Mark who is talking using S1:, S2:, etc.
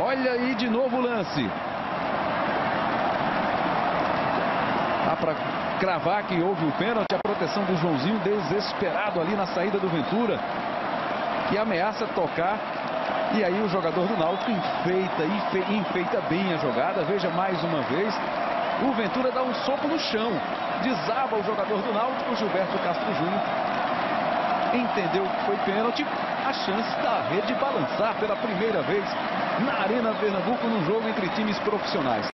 S1: Olha aí de novo o lance. Dá para cravar que houve o pênalti. A proteção do Joãozinho, desesperado ali na saída do Ventura, que ameaça tocar. E aí o jogador do Náutico enfeita bem a jogada. Veja mais uma vez. O Ventura dá um soco no chão. Desaba o jogador do Náutico, Gilberto Castro Júnior. Entendeu que foi pênalti. A chance da rede balançar pela primeira vez na Arena Pernambuco num jogo entre times profissionais.